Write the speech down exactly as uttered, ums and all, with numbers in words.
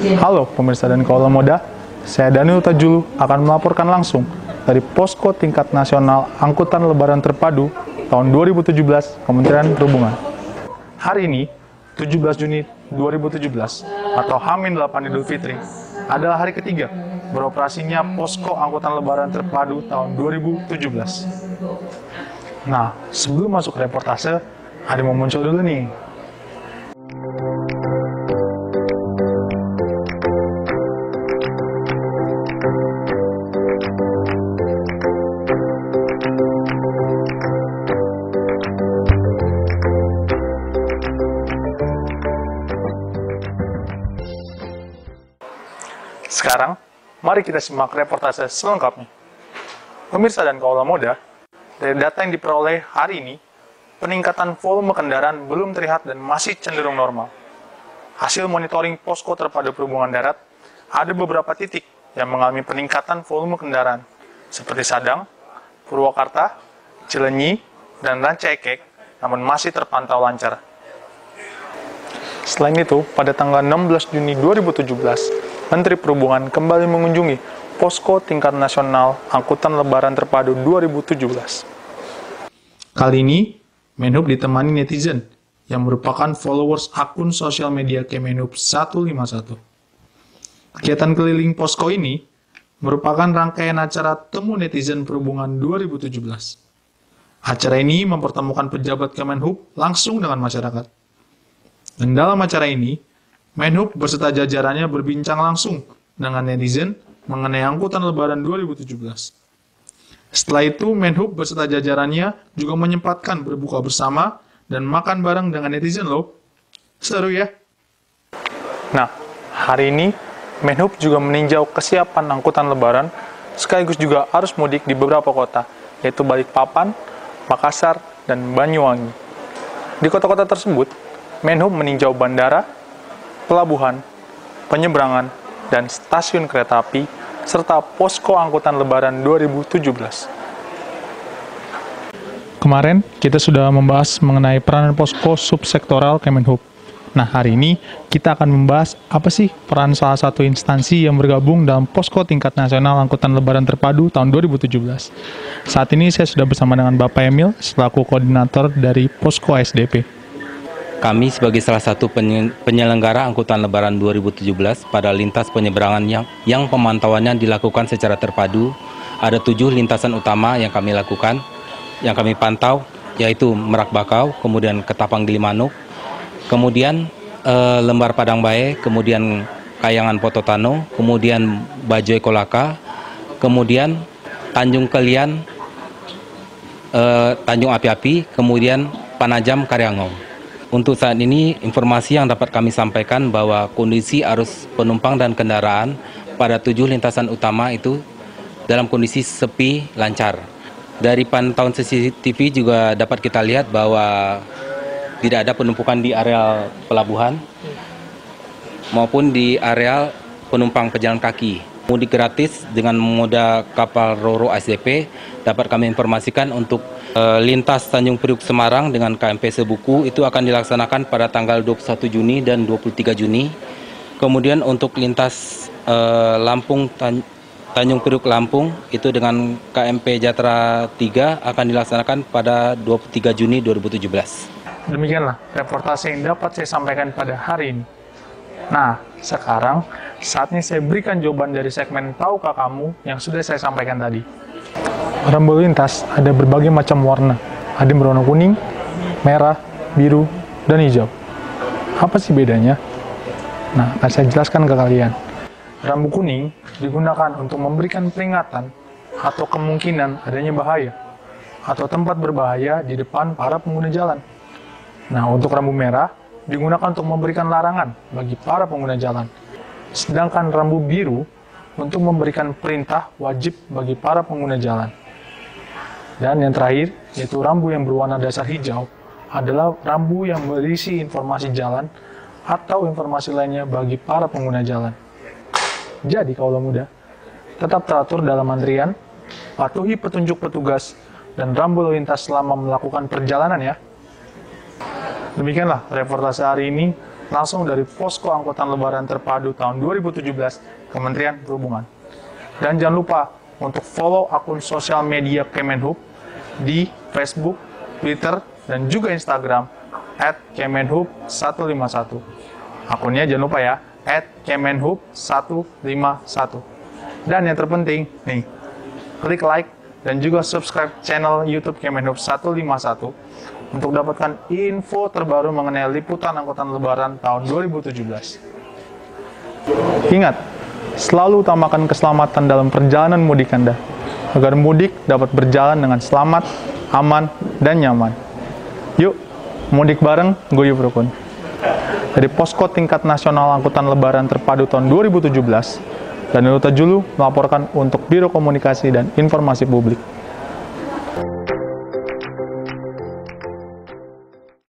Halo pemirsa dan kaula muda, saya Daniel Tajulu akan melaporkan langsung dari Posko Tingkat Nasional Angkutan Lebaran Terpadu tahun dua ribu tujuh belas Kementerian Perhubungan. Hari ini, tujuh belas Juni dua ribu tujuh belas atau H minus delapan Idul Fitri, adalah hari ketiga beroperasinya Posko Angkutan Lebaran Terpadu tahun dua ribu tujuh belas. Nah, sebelum masuk reportase, ada yang mau muncul dulu nih. Sekarang, mari kita simak reportase selengkapnya. Pemirsa dan kaula muda, dari data yang diperoleh hari ini, peningkatan volume kendaraan belum terlihat dan masih cenderung normal. Hasil monitoring Posko Terpadu Perhubungan Darat, ada beberapa titik yang mengalami peningkatan volume kendaraan, seperti Sadang, Purwakarta, Cilenyi, dan Ranca Ekek, namun masih terpantau lancar. Selain itu, pada tanggal enam belas Juni dua ribu tujuh belas, Menteri Perhubungan kembali mengunjungi Posko Tingkat Nasional Angkutan Lebaran Terpadu dua ribu tujuh belas. Kali ini, Menhub ditemani netizen yang merupakan followers akun sosial media Kemenhub seratus lima puluh satu. Kegiatan keliling posko ini merupakan rangkaian acara Temu Netizen Perhubungan dua ribu tujuh belas. Acara ini mempertemukan pejabat Kemenhub langsung dengan masyarakat. Dan dalam acara ini, Menhub beserta jajarannya berbincang langsung dengan netizen mengenai angkutan Lebaran dua ribu tujuh belas. Setelah itu, Menhub beserta jajarannya juga menyempatkan berbuka bersama dan makan bareng dengan netizen loh. Seru ya? Nah, hari ini Menhub juga meninjau kesiapan angkutan Lebaran sekaligus juga arus mudik di beberapa kota, yaitu Balikpapan, Makassar, dan Banyuwangi. Di kota-kota tersebut, Menhub meninjau bandara, pelabuhan, penyeberangan, dan stasiun kereta api, serta posko angkutan Lebaran dua ribu tujuh belas. Kemarin, kita sudah membahas mengenai peranan posko subsektoral Kemenhub. Nah, hari ini kita akan membahas apa sih peran salah satu instansi yang bergabung dalam Posko Tingkat Nasional Angkutan Lebaran Terpadu tahun dua ribu tujuh belas. Saat ini saya sudah bersama dengan Bapak Emil, selaku koordinator dari Posko A S D P. Kami sebagai salah satu penyelenggara angkutan Lebaran dua ribu tujuh belas pada lintas penyeberangan yang, yang pemantauannya dilakukan secara terpadu, ada tujuh lintasan utama yang kami lakukan, yang kami pantau, yaitu Merak Bakau, kemudian Ketapang Gilimanuk, kemudian eh, Lembar Padang Bae, kemudian Kayangan Pototano, kemudian Bajoy Kolaka, kemudian Tanjung Kelian, eh, Tanjung Api-Api, kemudian Panajam Karyangau. Untuk saat ini, informasi yang dapat kami sampaikan bahwa kondisi arus penumpang dan kendaraan pada tujuh lintasan utama itu dalam kondisi sepi, lancar. Dari pantauan C C T V juga dapat kita lihat bahwa tidak ada penumpukan di area pelabuhan maupun di area penumpang pejalan kaki. Mudik gratis dengan moda kapal Ro-Ro A S D P dapat kami informasikan untuk uh, lintas Tanjung Priuk Semarang dengan K M P Sebuku itu akan dilaksanakan pada tanggal dua puluh satu Juni dan dua puluh tiga Juni. Kemudian untuk lintas uh, Lampung Tan Tanjung Priuk Lampung itu dengan K M P Jatra tiga akan dilaksanakan pada dua puluh tiga Juni dua ribu tujuh belas. Demikianlah reportase yang dapat saya sampaikan pada hari ini. Nah, sekarang saatnya saya berikan jawaban dari segmen Tahukah Kamu yang sudah saya sampaikan tadi. Rambu lintas ada berbagai macam warna. Ada yang berwarna kuning, merah, biru, dan hijau. Apa sih bedanya? Nah, akan saya jelaskan ke kalian. Rambu kuning digunakan untuk memberikan peringatan atau kemungkinan adanya bahaya atau tempat berbahaya di depan para pengguna jalan. Nah, untuk rambu merah digunakan untuk memberikan larangan bagi para pengguna jalan. Sedangkan rambu biru untuk memberikan perintah wajib bagi para pengguna jalan. Dan yang terakhir, yaitu rambu yang berwarna dasar hijau, adalah rambu yang berisi informasi jalan atau informasi lainnya bagi para pengguna jalan. Jadi, kaula muda, tetap teratur dalam antrian, patuhi petunjuk petugas, dan rambu lalu lintas selama melakukan perjalanan ya. Demikianlah reportase hari ini. langsung dari Posko Angkutan Lebaran Terpadu tahun dua ribu tujuh belas Kementerian Perhubungan. Dan jangan lupa untuk follow akun sosial media Kemenhub di Facebook, Twitter, dan juga Instagram at kemenhub seratus lima puluh satu. Akunnya jangan lupa ya, at kemenhub seratus lima puluh satu. Dan yang terpenting, nih, klik like dan juga subscribe channel YouTube Kemenhub seratus lima puluh satu untuk dapatkan info terbaru mengenai liputan angkutan lebaran tahun dua ribu tujuh belas. Ingat, selalu utamakan keselamatan dalam perjalanan mudik Anda, agar mudik dapat berjalan dengan selamat, aman, dan nyaman. Yuk, mudik bareng, guyup rukun. Dari Posko Tingkat Nasional Angkutan Lebaran Terpadu tahun dua ribu tujuh belas, dan Uta Julu melaporkan untuk Biro Komunikasi dan Informasi Publik.